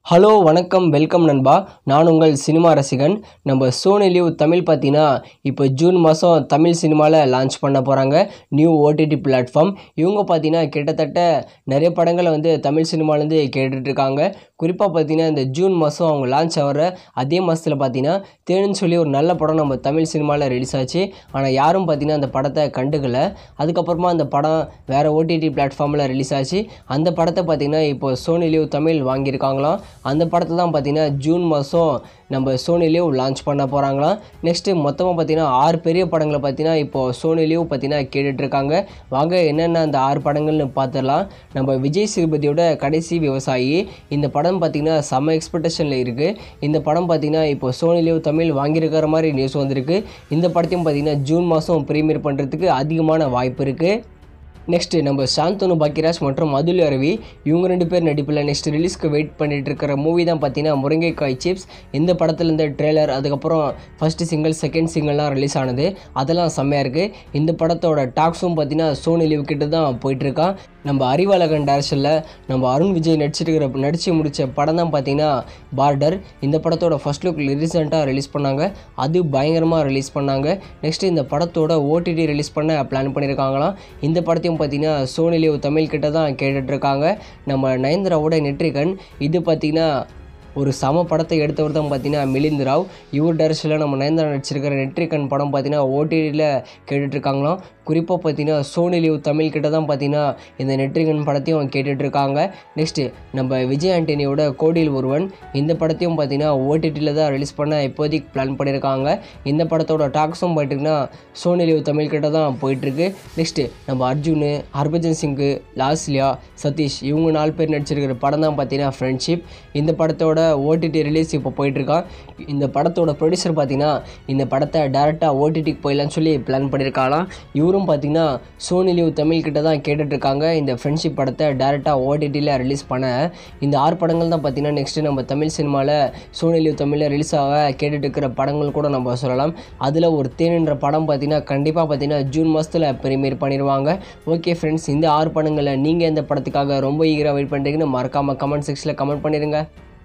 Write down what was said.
Hello வணக்கம் welcome நண்பா. நான் உங்கள் சினிமா ரசிகன். நம்ம சோனி லிவ் தமிழ் பார்த்தீங்கன்னா இப்போ ஜூன் மாதம் தமிழ் சினிமாவில் லான்ச் பண்ண போகிறாங்க நியூ ஓடிடி பிளாட்ஃபார்ம். இவங்க பார்த்தீங்கன்னா கிட்டத்தட்ட நிறைய படங்களை தமிழ் சினிமாலேருந்து கேட்டுட்ருக்காங்க. குறிப்பாக பார்த்தீங்கன்னா இந்த ஜூன் மாதம் அவங்க லான்ச் ஆகிற அதே மாதத்தில் பார்த்தீங்கன்னா தேனுன்னு சொல்லி ஒரு நல்ல படம் நம்ம தமிழ் சினிமாவில் ரிலீஸ் ஆச்சு. ஆனால் யாரும் பார்த்தீங்கன்னா அந்த படத்தை கண்டுக்கலை. அதுக்கப்புறமா அந்த படம் வேறு ஓடிடி பிளாட்ஃபார்மில் ரிலீஸ் ஆச்சு. அந்த படத்தை பார்த்தீங்கன்னா இப்போ சோனி லிவ் தமிழ் வாங்கியிருக்காங்களாம். அந்த படத்தை தான் பார்த்தீங்கன்னா ஜூன் மாதம் நம்ம சோனி லிவ் லான்ச் பண்ண போகிறாங்களாம். நெக்ஸ்ட்டு மொத்தமாக பார்த்தீங்கன்னா 6 பெரிய படங்களை பார்த்தீங்கன்னா இப்போது சோனி லிவ் பார்த்தீங்கன்னா கேட்டுட்ருக்காங்க. வாங்க என்னென்ன அந்த 6 படங்கள்னு பார்த்துடலாம். நம்ம விஜய் சேதுபதியோட கடைசி விவசாயி இந்த படம் பார்த்திங்கன்னா செம்ம எக்ஸ்பெக்டேஷனில் இருக்குது. இந்த படம் பார்த்திங்கன்னா இப்போ சோனி லிவ் தமிழ் வாங்கியிருக்கிற மாதிரி நியூஸ் வந்திருக்கு. இந்த படத்தையும் பார்த்திங்கன்னா ஜூன் மாதம் ப்ரீமியர் பண்ணுறதுக்கு அதிகமான வாய்ப்பு இருக்குது. நெக்ஸ்ட்டு நம்ம சாந்தனு பாக்கியராஜ் மற்றும் அதுல் அரவி இவங்க 2 பேர் நடிப்பில் நெக்ஸ்ட் ரிலீஸ்க்கு வெயிட் பண்ணிகிட்டு இருக்கிற மூவி தான் பார்த்தீங்கன்னா முருங்கைக்காய் சிப்ஸ். இந்த படத்தில் இந்த ட்ரெய்லர் அதுக்கப்புறம் ஃபஸ்ட்டு சிங்கிள் செகண்ட் சிங்கிள்லாம் ரிலீஸ் ஆனது அதெல்லாம் செம்மையாக இருக்குது. இந்த படத்தோட டாக்ஸும் பார்த்தீங்கன்னா சோனி லிவ் கிட்ட தான் போயிட்டுருக்கான். நம்ம அறிவாளகன் டைரக்ஷனில் நம்ம அருண் விஜய் நடித்து முடித்த படம் தான் பார்த்தீங்கன்னா பார்டர். இந்த படத்தோட ஃபர்ஸ்ட் லுக் ரீசெண்டாக ரிலீஸ் பண்ணாங்க. அது பயங்கரமாக ரிலீஸ் பண்ணாங்க. நெக்ஸ்ட்டு இந்த படத்தோட ஓடிடி ரிலீஸ் பண்ண பிளான் பண்ணியிருக்காங்களாம். இந்த படத்தையும் பார்த்தீங்கன்னா சோனி லிவ் தமிழ் கிட்ட தான் கேட்டுட்ருக்காங்க. நம்ம நயன்தாராவோட நெற்றிகன் இது பார்த்தீங்கன்னா ஒரு சம படத்தை எடுத்தவர் தான் பார்த்தீங்கன்னா மிலிந்த் ராவ். இவர் டைரக்ஷனில் நம்ம நயன்தாரா நடிச்சிருக்கிற நெற்றிகன் படம் பார்த்தீங்கன்னா ஓடிடியில் கேட்டுட்ருக்காங்களாம். குறிப்பாக பார்த்தீங்கன்னா சோனி லிவ் தமிழ் கிட்ட தான் பார்த்தீங்கன்னா இந்த நெற்றிகன் படத்தையும் கேட்டுட்ருக்காங்க. நெக்ஸ்ட்டு நம்ம விஜய் ஆண்டனியோட கோடியில் ஒருவன் இந்த படத்தையும் பார்த்தீங்கன்னா ஓடிடியில் தான் ரிலீஸ் பண்ண இப்போதைக்கு பிளான் பண்ணியிருக்காங்க. இந்த படத்தோட டாக்ஸும் பார்த்தீங்கன்னா சோனி லிவ் தமிழ் கிட்ட தான் போயிட்டுருக்கு. நெக்ஸ்ட்டு நம்ம அர்ஜுனு, ஹர்பஜன் சிங்கு, லாஸ்லியா, சதீஷ் இவங்க 4 பேர் நடிச்சிருக்கிற படம் தான் பார்த்தீங்கன்னா ஃப்ரெண்ட்ஷிப். இந்த படத்தோட ஓடிடி ரிலீஸ் இப்போ போயிட்டுருக்கான். இந்த படத்தோட ப்ரொடியூசர் பார்த்தீங்கன்னா இந்த படத்தை டேரெக்டாக ஓடிடிக்கு போயிடலான்னு சொல்லி பிளான் பண்ணியிருக்காங்களாம். இவரும் பார்த்தீங்கன்னா சோனி லிவ் தமிழ் கிட்ட தான் கேட்டுட்ருக்காங்க இந்த ஃப்ரெண்ட்ஷிப் படத்தை டேரெக்டாக ஓடிடியில் ரிலீஸ் பண்ண. இந்த 6 படங்கள் தான் பார்த்தீங்கன்னா நெக்ஸ்ட்டு நம்ம தமிழ் சினிமாவில் சோனி லிவ் தமிழில் ரிலீஸ் ஆக கேட்டுட்டு இருக்கிற படங்கள் கூட நம்ம சொல்லலாம். அதில் ஒரு தேனுன்ற படம் பார்த்தீங்கன்னா கண்டிப்பாக பார்த்தீங்கன்னா ஜூன் மாதத்தில் ப்ரீமியர் பண்ணிடுவாங்க. ஓகே ஃப்ரெண்ட்ஸ், இந்த 6 படங்களில் நீங்கள் எந்த படத்துக்காக ரொம்ப ஈகராக வெயிட் பண்ணுறீங்கன்னு மறக்காமல் கமெண்ட் செக்ஷனில் கமெண்ட் பண்ணிடுங்க.